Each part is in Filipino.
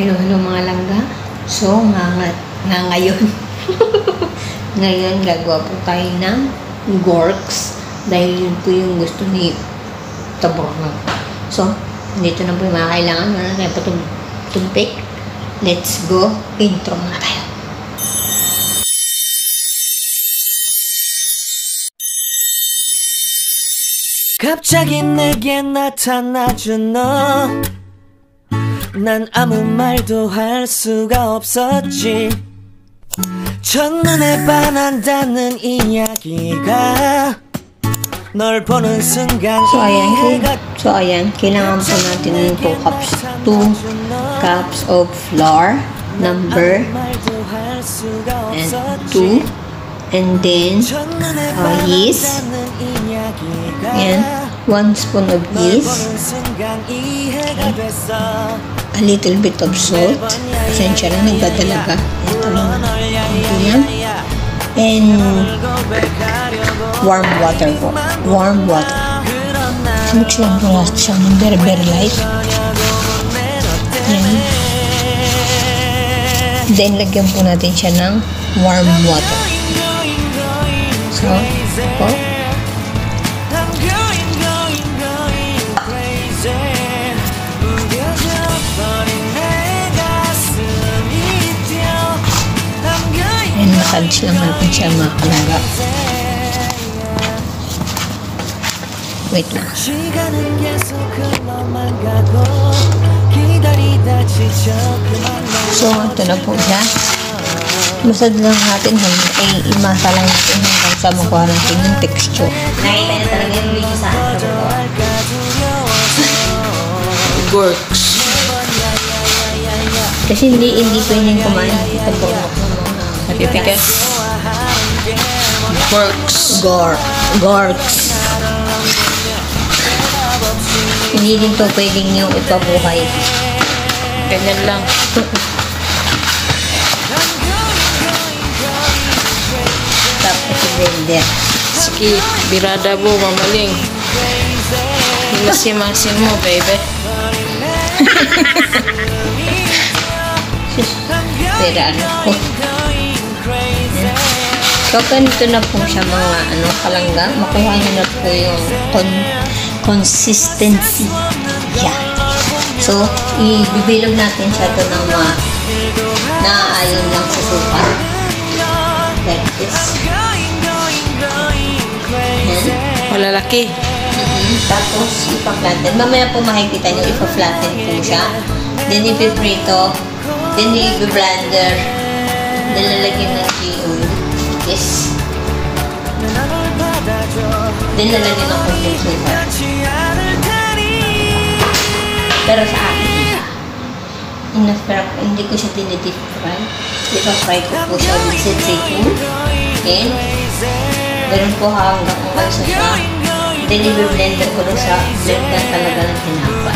Hello, hello mga langga. So, ngayon, ngayon gagawa po tayo ng gorks dahil yun po yung gusto ni Tabornag. So, dito na po yung mga kailangan. Wala na po tumpik. Let's go. Intro na tayo. 갑자기 내게 나타나준 너 난 아무 말도 할 수가 없었지 첫눈에 반한다는 이야기가 널 보는 순간 So ayan, kailangan po natin 2 cups of flour, number, and 2, and then yeast, and 1 spoon of yeast, a little bit of salt, pasensya lang, nagdadalaga, ito lang, and warm water po, mix lang po natin siya ng very light, and then lagyan po natin siya ng warm water. So, po, and massage lang natin siya mga kalangga. Wait lang. So, ito na po siya. Masad lang natin, imasa lang natin hanggang sa makuha natin yung texture. Nakita na talaga yung video sa akin. Gorks. Kasi hindi pwedeng kumain. Natitikas. Gorks. Hindi din to pwedeng yung ipabuhay. Ganyan lang. Tapos i-blender. Sige, birada mo, mamaling. Himasim-masim mo, baby. Pero ano po. So, ganito na po siya mga kalangga. Makuha nyo na po yung consistency. Yeah. So, ibibilog natin siya ito ng mga naaayon lang sa suka. Like this. Malalaki. Tapos, ipa-flatten. Mamaya po makikita nyo, ipa-flatten po siya. Then, ipiprito. Then, ipi-blender. Then, lalagyan ng oil. Yes. Then, lalagyan ng konting sugar. Pero sa akin, hindi ko siya dinidip fry. Ipa-fry ko po siya with sesame. And, ganun po hanggang umalsa siya. Then, i-blender ko doon sa blender talaga ng tinapay.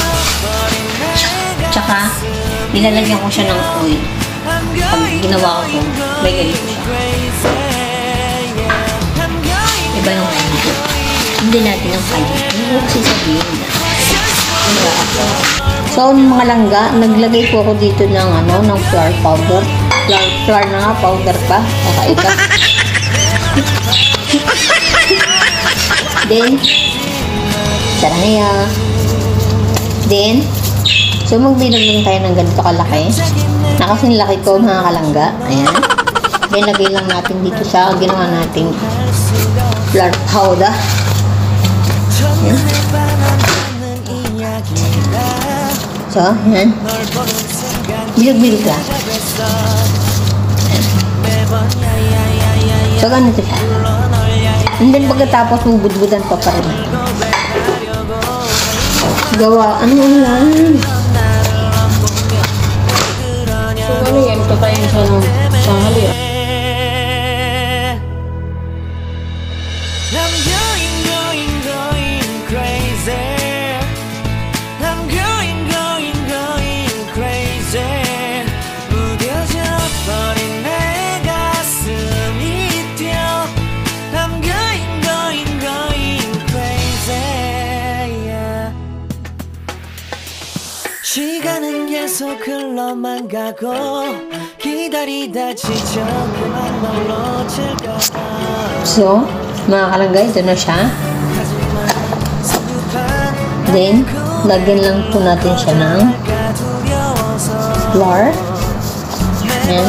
Tsaka, nilalagyan ko siya ng oil. Pag ginawa ko ito, may ganito siya. Iba yung kanito. Hindi natin ang kanito. Hindi ko kasi sabihin na. So, mga langga, naglagay po ako dito ng ng flour powder. Flour na nga, powder pa. Kakaika. Then, saraya. Then, so magbilog lang tayo ng ganito kalaki. Nakasing laki ko mga kalangga. Ayan. Then, lagay lang natin dito sa ginawa nating flour powder. Ayan. So, ayan. Bilog-bilog lang. Ayan. So, ganito siya. And then, pagkatapos, bubudbudan pa rin. Gawa, lang. So, ano yan? Katayin siya ng sanghali. 계속 흘러만 가고 기다리다 지쳐 그만 널 놓칠까봐 So, mga kalangga, ito na siya. Then, lagyan lang po natin siya ng flour. Ayan.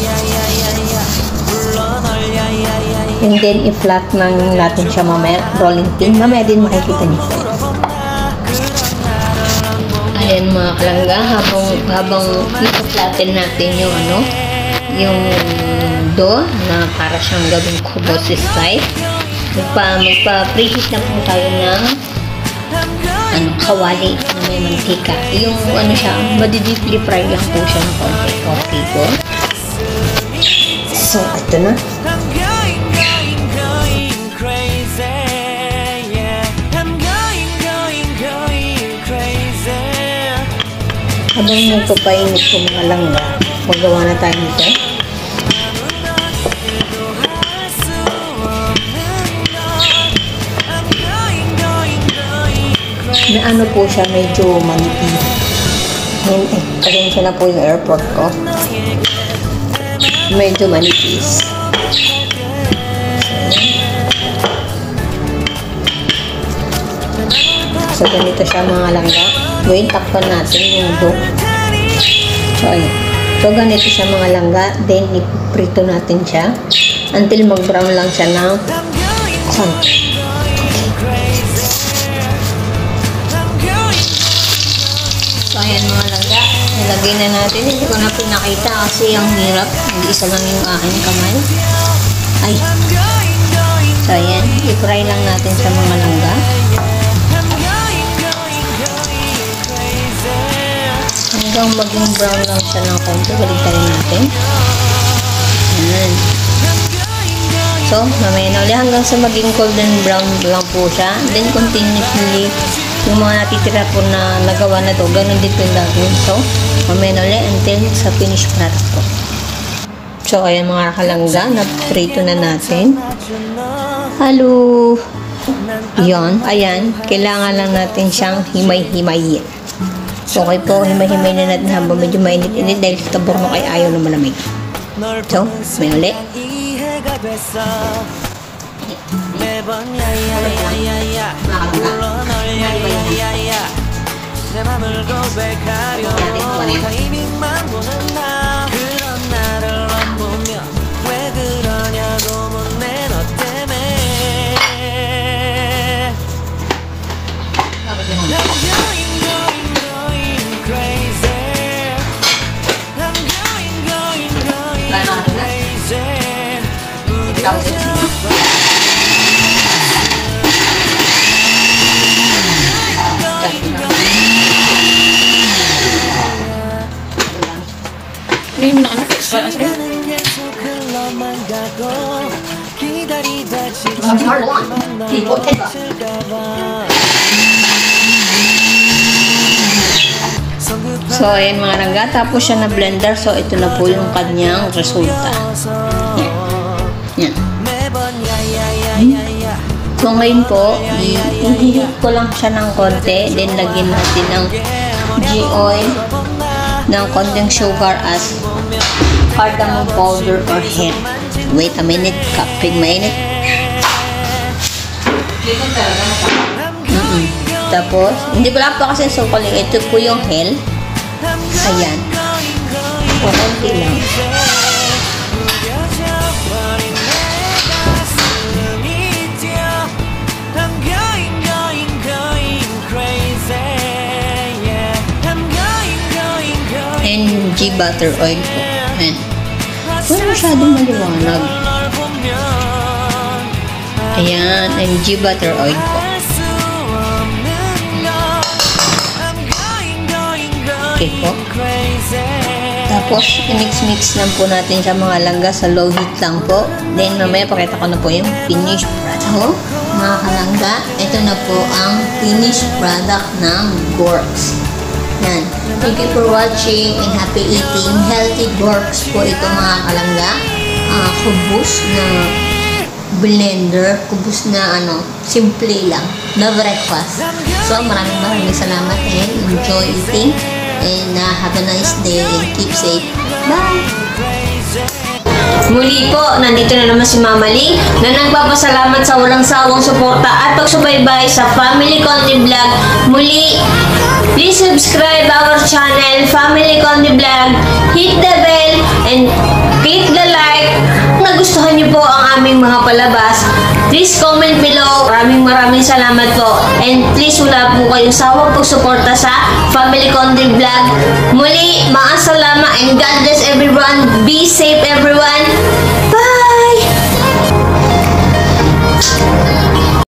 And then, i-flat lang natin siya mamaya. Rolling pin. Mamaya din makikita niyo siya. Ayan mga kalangga, habang i-flatten natin yung yung dough na para siyang gawing kubos style. Magpa-preheat na po tayo ng kawali na may mantika. Yung siya, madi-deeply fry lang po siya ng konti. Okay po. So, ito na. Habang nagpapainit po mga langga, magawa na tayo nito. Na ano po siya, medyo manipis. Pasensya na po yung airport ko. Medyo manipis. So, ganito siya mga langga. Ngayon, takpan natin yung dough. So, ayun. So, ganito siya mga langga. Then, iprito natin siya. Until mag-brown lang siya ng konti. So, ayan mga langga. Nilagay na natin. Hindi ko na pinakita kasi ang hirap. Isa lang yung aking kamay. Ay. So, ayan. I-fry lang natin sa mga langga. Hanggang maging brown lang siya ng konti. Baligtarin natin. Ayan. So, mamaya na ulit hanggang sa maging golden brown lang po siya. Then, continuously, yung mga natitira po na nagawa na to, ganun din po yung gagawin. So, mamaya na ulit until sa finished product po. So, ayan mga kalangga, na-prito na natin. Hello! Yan, ayan. Kailangan lang natin siyang himay-himayin. So, okay po, himay-himay na natin habang medyo mainit-init dahil sa taborno ay ayaw na malamig. So, may ulit. 매번 야야야야야 불러 널 야야야야 내 맘을 고백하려 타이밍만 보는 나 그런 나를 넘보며 왜 그러냐고 묻네 너 때문에 I'm going crazy I'm going crazy Ini na anak extra aja. So, ayan mga langga. Tapos siya na blender. So, ito na po yung kanyang resulta. Yan. So, ngayon po, ihihit ko lang siya ng konti. Then, lagyan natin ng G-oil, ng konting sugar as cardamom powder or hen. Wait a minute, kaping mainit. Tapos, hindi ko lang pa kasi sukuling. Ito po yung hen. Ayan. O, konti lang. And ghee butter oil po. Ayan. Wala masyadong maliwanag. Ayan. And ghee butter oil po. Okay po. Tapos, i-mix-mix lang po natin siya mga langga sa low heat lang po. Then, mamaya pakita ko na po yung finished product. So, mga kalangga, ito na po ang finished product ng Gorks. Yan. Thank you for watching and happy eating. Healthy Gorks po ito mga kalangga. Kubus na blender. Kubus na simple lang. Na breakfast. So, maraming salamat and enjoy eating. And have a nice day and keep safe. Bye! Muli po, nandito na naman si Mama Ling na nagpapasalamat sa walang sawang suporta at pagsubaybay sa Family Conti Vlog. Muli, please subscribe our channel, Family Conti Vlog. Hit the bell and click the like. Kung nagustuhan niyo po ang aming mga palabas, please comment below. Maraming salamat po. And please wala po kayong sawang pagsuporta sa Family Conti Vlog. Muli, mga salamat and God bless everyone. Be safe everyone. Bye!